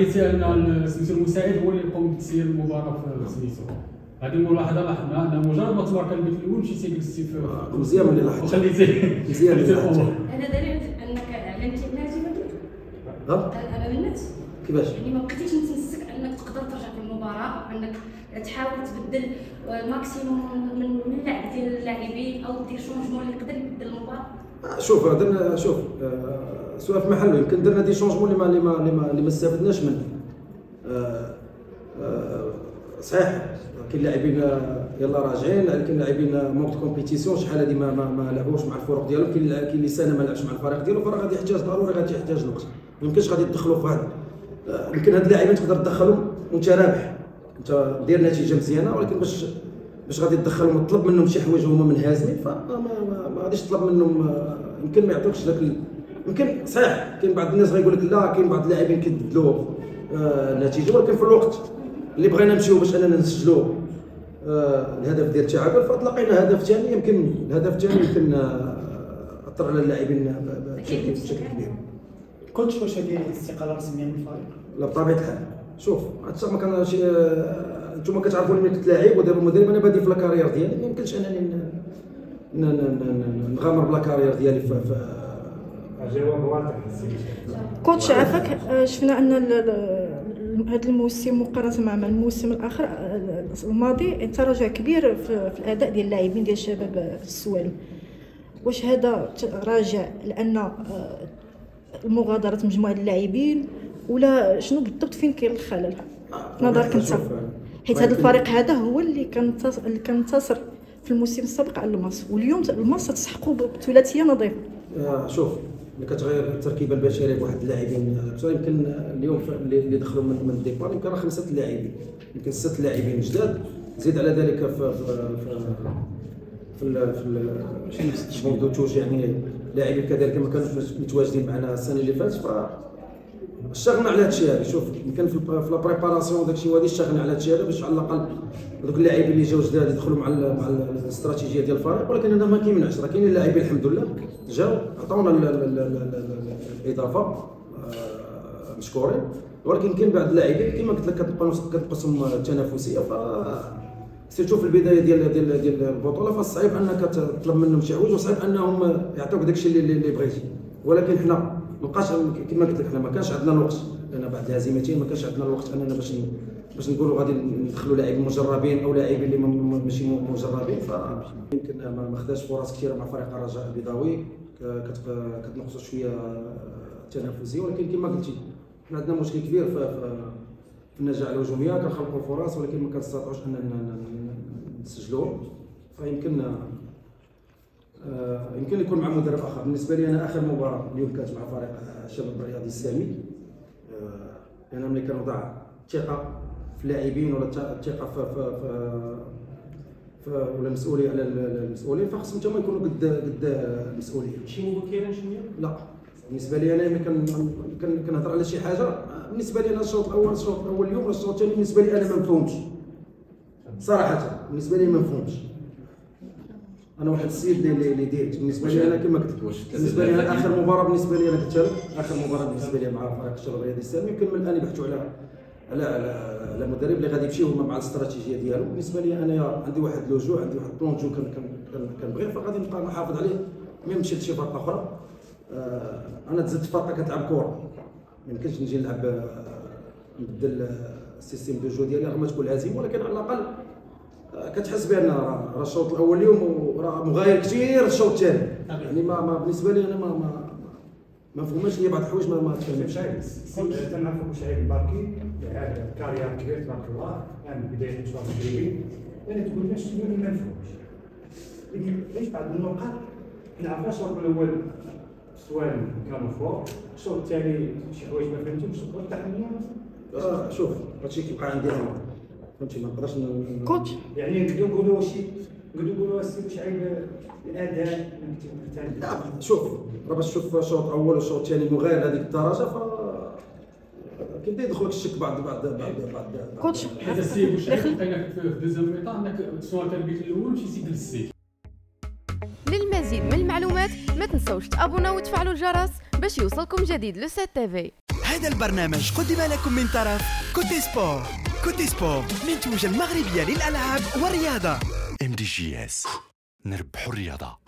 حديثي ان سميتو المساعد هو اللي يقوم بتسيير المباراه في سميتو. هذه ملاحظه لاحظنا ان مجرد ما تمارك البيت الاول مشيتي جلستي في مزيان ملي لاحظت وخليتي مزيان ملي لاحظت. انا دليل انك علمتي بناتي انا بنات كيفاش يعني ما بقيتيش متمسك انك تقدر ترجع في المباراه وانك تحاول تبدل الماكسيموم من اللعب ديال اللاعبين او دير شونجمون اللي يقدر يبدل المباراه. شوف درنا شوف سؤال في محله. يمكن درنا دي شونجمون اللي ما استفدناش منه. صحيح كاين لاعبين يلا راجعين، كاين لاعبين مونك كومبيتيسيون شحال هادي ما لعبوش مع الفرق ديالهم، كاين اللي سنه ما لعبش مع الفريق ديالو، فراه غادي يحتاج ضروري غادي يحتاج الوقت. ما يمكنش غادي تدخلوا في هذا. يمكن هاد اللاعبين تقدر تدخلهم وانت رابح، انت دير نتيجه مزيانه، ولكن باش غادي تدخلهم وتطلب منهم شي حوايج هما منهزمين ما غاديش تطلب منهم. يمكن ما يعطوكش داك يمكن صحيح كاين بعض الناس غايقول لك لا، كاين بعض اللاعبين كيبدلوا النتيجه، ولكن في الوقت اللي بغينا نمشيو باش اننا نسجلوا الهدف ديال التعادل فتلاقينا هدف ثاني. يمكن الهدف الثاني يمكن اثر على اللاعبين بشكل كبير. كنت واش هذه الاستقاله رسميا من الفريق؟ لا بطبيعه الحال. شوف حتى ما كانش انتم كتعرفوني ملي كنت لاعب ودابا مدرب، انا بادي في لاكارير ديالي، ما يمكنش انني نغامر بلا كارير ديالي في جواب واضح. كوتش عافاك، شفنا ان هذا الموسم مقارنه مع الموسم الاخر الماضي تراجع كبير في الاداء ديال اللاعبين ديال الشباب السوالم. واش هذا راجع لان مغادره مجموعه اللاعبين، ولا شنو بالضبط فين كاين الخلل في نظرك انت؟ حيت هذا الفريق هذا هو اللي كان انتصر في الموسم السابق على الماس، واليوم الماس تسحقوا بثلاثيه نظيفه. شوف ملي كتغير التركيبه البشريه بواحد اللاعبين، يمكن اليوم اللي دخلوا من الديبار يمكن راه 5 لاعبين، يمكن 6 لاعبين جداد، زيد على ذلك في البوندوتوج يعني لاعبين كذلك ما كانوش متواجدين معنا السنه اللي فاتت، اشتغلنا على هادشي هذا. شوف يمكن في لا بريباراسيون داكشي هادي اشتغلنا على هادشي هذا باش على الاقل دوك اللاعبين اللي جاو جداد يدخلوا مع الاستراتيجيه ديال الفريق، ولكن هذا ما كيمنعش، راه كاينين اللاعبين الحمد لله جاو عطاونا الاضافه مشكورين، ولكن كاين بعض اللاعبين كما قلت لك كتنقصهم التنافسيه، سيرتو في البدايه ديال البطوله فصعيب انك تطلب منهم شي حوايج وصعيب انهم يعطوك داكشي اللي بغيتي، ولكن حنا مابقاش كما قلت لك حنا ما كانش عندنا الوقت، لان بعد الهزيمتين ما كانش عندنا الوقت اننا باش نقولوا غادي ندخلوا لاعبين مجربين او لاعبين اللي ماشي مجربين، فيمكن ما خداش فرص كثيره مع فريق الرجاء البيضاوي، كتنقصوا شويه التنافسيه، ولكن كما قلتي حنا عندنا مشكل كبير في النجاح الهجوميه، كنخلقوا فرص ولكن ما كنستطيعوش اننا نسجلوهم، فيمكن يمكن يكون مع مدرب اخر. بالنسبه لي انا اخر مباراه اليوم كانت مع فريق الشباب الرياضي السامي، انا ملي كنوضع الثقه في اللاعبين ولا الثقه ولا المسؤوليه على المسؤولين، فخصهم حتى هما يكونوا قد المسؤوليه. شي مبكرا شويه؟ لا بالنسبه لي انا ملي كنهضر على شي حاجه، بالنسبه لي انا الشوط الاول اليوم ولا الشوط الثاني بالنسبه لي انا ما مفهومش صراحه، بالنسبه لي ما مفهومش. انا واحد السيد اللي ديرت بالنسبه لي انا كما قلت بالنسبه لي انا اخر مباراه بالنسبه لي انا قلت لك اخر مباراه بالنسبه لي مع فريق الشباب الرياضي السامي، يمكن من الان يبحثوا على المدرب اللي غادي يمشي هما مع الاستراتيجيه ديالو. بالنسبه لي انا عندي واحد لوجو، عندي واحد بلونجو كنبغي، فغادي نبقى نحافظ عليه ما نمشي لشي فرقه اخرى. انا تزدت فرقه كتلعب كره، ما يمكنش نجي نلعب نبدل السيستيم دو جو ديالي رغم ما تكون هزيمه، ولكن على الاقل كتحس بان راه الشوط الاول اليوم راه مغاير كثير الشوط الثاني، يعني ما بالنسبه لي انا ما فهمتش لي بعض الحوايج ما تفهمتش. تنعرفوا شعيب الباركي هذا كارير كبير تبارك الله، يعني بدايه مشوار تدريبي، يعني تقول لنا شنو اللي ما نفهموش. ليش بعض النقاط كنعرفها الشوط الاول سؤال كانوا فوق، الشوط الثاني شي حوايج ما فهمتهمش، والتحميل شوف هادشي كيبقى عندي انا فهمتي، ما نقدرش كوتش يعني نقدروا نقولوا السي شعيب الاداء الثاني. لا شوف راه باش تشوف الشوط الاول والشوط الثاني مغاير هذيك الدرجه كيبدا يدخلك الشك بعد كوتش هذا السيد واش لقيناك في الدوزيام ميطا انك سواء كان البيت الاول مشيتي جلستي. للمزيد من المعلومات ما تنسوش تابوناو وتفعلوا الجرس باش يوصلكم جديد لو 7 تي في. هذا البرنامج قدم لكم من طرف كوتي سبور. كوتي سبور منتوجة المغربية للألعاب والرياضة. MDGS، نربحوا الرياضة.